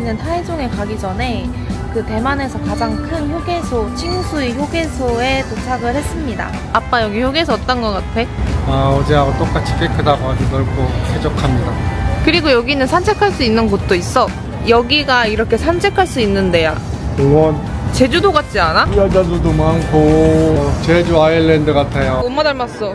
저희는 타이종에 가기 전에 그 대만에서 가장 큰 휴게소, 칭수이 휴게소에 도착을 했습니다. 아빠 여기 휴게소 어떤 거 같아? 어제하고 똑같이 깨끗하고 아주 넓고 쾌적합니다. 그리고 여기는 산책할 수 있는 곳도 있어. 여기가 이렇게 산책할 수 있는 데야. 공원. 제주도 같지 않아? 여자들도 많고 제주 아일랜드 같아요. 엄마 닮았어.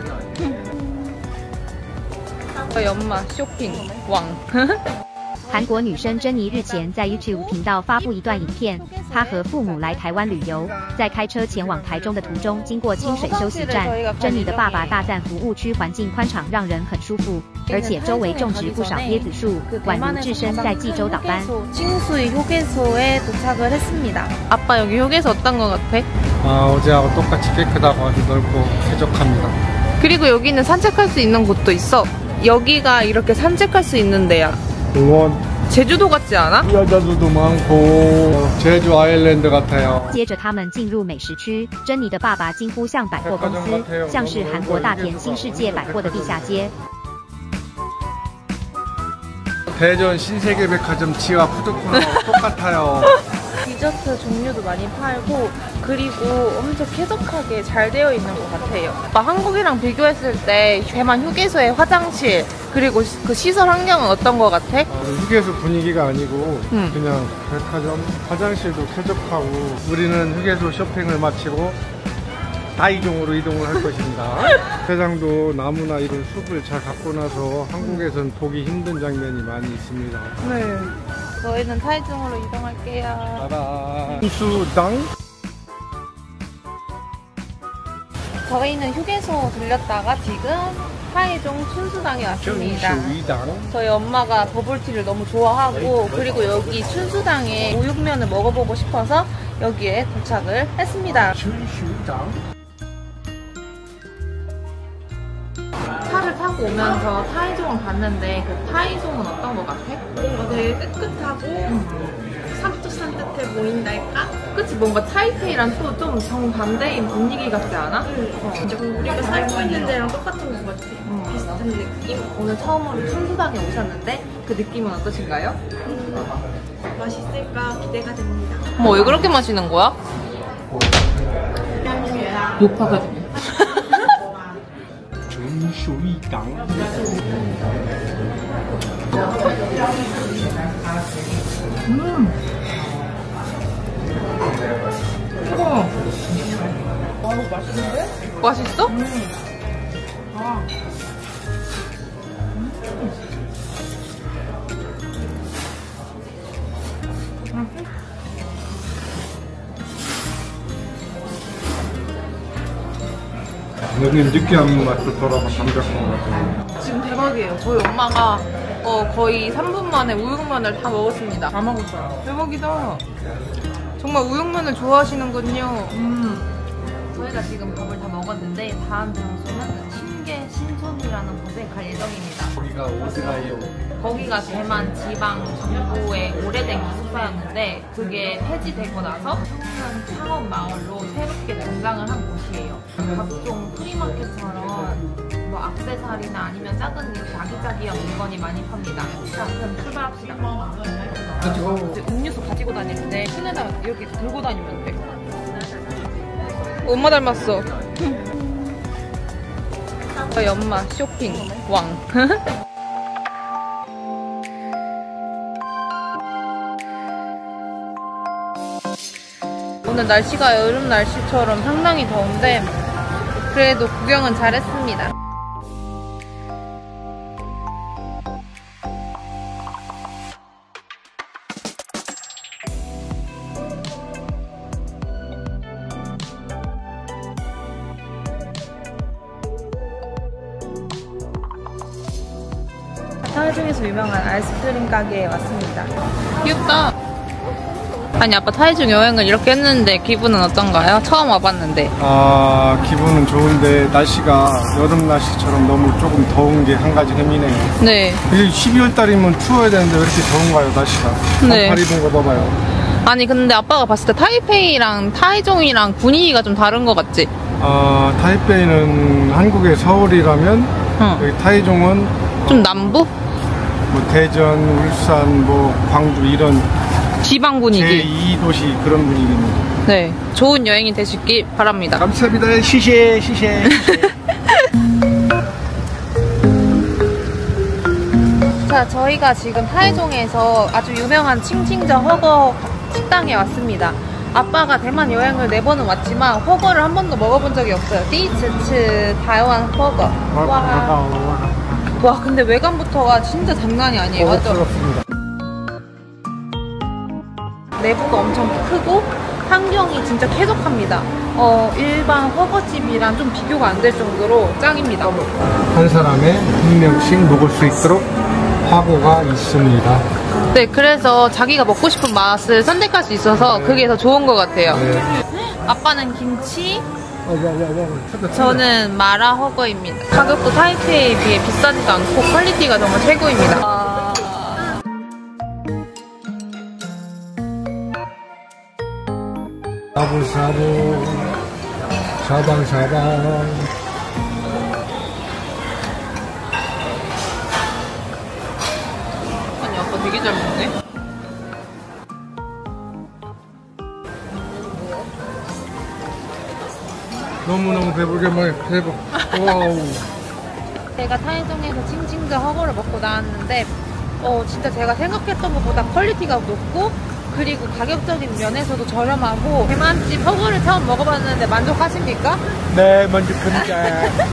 저희 엄마 쇼핑 왕. 韩国女生珍妮日前在 YouTube 频道发布一段影片，她和父母来台湾旅游，在开车前往台中的途中，经过清水休息站，珍妮的爸爸大赞服务区环境宽敞，让人很舒服，而且周围种植不少椰子树，宛如置身在济州岛般。 칭수이 휴게소에 도착을 했습니다. 아빠 여기 휴게소 어떤 거 같아? 어제하고 똑같이 깨끗하고 아주 넓고 쾌적합니다. 그리고 여기는 산책할 수 있는 곳도 있어. 여기가 이렇게 산책할 수 있는 데야. 공원. 제주도 같지 않아? 여자들도 많고 제주 아일랜드 같아요. 接着他们进入美食区，珍妮的爸爸几乎像百货公司，像是韩国大田新世界百货的地下街。 대전 신세계백화점 지하 푸드코너하고 똑같아요. 디저트 종류도 많이 팔고 그리고 엄청 쾌적하게 잘 되어 있는 것 같아요. 아빠 한국이랑 비교했을 때 대만 휴게소의 화장실 그리고 그 시설 환경은 어떤 것 같아? 휴게소 분위기가 아니고 그냥 백화점 화장실도 쾌적하고 우리는 휴게소 쇼핑을 마치고 타이종으로 이동을 할 것입니다. 회장도 나무나 이런 숲을 잘 갖고 나서 한국에선 보기 힘든 장면이 많이 있습니다. 네. 저희는 타이종으로 이동할게요. 따라. 수당. 저희는 휴게소 들렸다가 지금 타이종 춘수당에 왔습니다. 춘수당. 저희 엄마가 버블티를 너무 좋아하고 그리고 여기 춘수당에 우육면을 먹어보고 싶어서 여기에 도착을 했습니다. 춘수당. 차를 타고 오면서 타이종을 봤는데 그 타이종은 어떤 것 같아? 뭔가 되게 깨끗하고 산뜻산뜻해 보인달까? 그치? 뭔가 타이페이랑 또 좀 정반대인 분위기 같지 않아? 진짜 우리가 살고 있는 데랑 똑같은 것 같아. 비슷한 느낌? 오늘 처음으로 춘수당에 오셨는데 그 느낌은 어떠신가요? 맛있을까 기대가 됩니다. 뭐 왜 그렇게 마시는 거야? 욕하거든요. 춘수당. 뜨거워. 맛있는데? 맛있어? 여기 느끼한 맛도 덜하고 담백한 것 같아요. 지금 대박이에요. 저희 엄마가 거의 3분 만에 우육면을 다 먹었습니다. 다 먹었어요. 대박이다. 정말 우육면을 좋아하시는군요. 저희가 지금 밥을 다 먹었는데 다음 장소는 신계 신촌이라는 곳에 갈 예정입니다. 거기가 어디가요? 거기가 대만 지방 정부의 오래된 기숙사였는데 그게 폐지되고 나서 청년 창업 마을로 새롭게 등장을 한 곳이에요. 각종 프리마켓처럼 뭐 액세서리나 아니면 작은 이렇게 아기자기한 물건이 많이 팝니다. 자, 그럼 출발합시다. 음료수 가지고 다니는데 손에다 이렇게 들고 다니면 돼. 엄마 닮았어. 저희 엄마 쇼핑 왕. 오늘 날씨가 여름 날씨처럼 상당히 더운데 그래도 구경은 잘했습니다. 타이중에서 유명한 아이스크림 가게에 왔습니다. 귀엽다. 아니 아빠 타이중 여행을 이렇게 했는데 기분은 어떤가요? 처음 와봤는데. 기분은 좋은데 날씨가 여름 날씨처럼 너무 조금 더운 게 한 가지 흠이네요. 네. 12월 달이면 추워야 되는데 왜 이렇게 더운가요 날씨가? 네. 반팔 입은 거 봐봐요. 아니 근데 아빠가 봤을 때 타이페이랑 타이종이랑 분위기가 좀 다른 것 같지? 타이페이는 한국의 서울이라면 여기 타이종은 좀 남부? 뭐 대전, 울산, 뭐 광주 이런 지방 분위기. 제2도시 그런 분위기입니다. 네, 좋은 여행이 되시길 바랍니다. 감사합니다. 시시해. 자, 저희가 지금 타이종에서 아주 유명한 칭칭저 허거 식당에 왔습니다. 아빠가 대만 여행을 4번은 왔지만 허거를 한 번도 먹어본 적이 없어요. 디츠츠 타이완 허거. 와, 근데 외관부터가 진짜 장난이 아니에요. 맞죠? 그렇습니다. 내부가 엄청 크고 환경이 진짜 쾌적합니다. 일반 허거집이랑 좀 비교가 안 될 정도로 짱입니다. 한 사람에 한 명씩 먹을 수 있도록 화고가 있습니다. 네, 그래서 자기가 먹고 싶은 맛을 선택할 수 있어서 그게 더 좋은 것 같아요. 네. 아빠는 김치, 저는 마라 허거입니다. 가격도 타이페이에 비해 비싸지도 않고 퀄리티가 정말 최고입니다. 샤브샤브 샤방샤방. 아니, 아빠 되게 잘 먹네. 너무너무 배부르게 먹어요. 대박. 와우. 제가 타이종에서 칭칭저 허거를 먹고 나왔는데 진짜 제가 생각했던 것보다 퀄리티가 높고 그리고 가격적인 면에서도 저렴하고 대만집 허거를 처음 먹어봤는데 만족하십니까? 네, 만족합니다.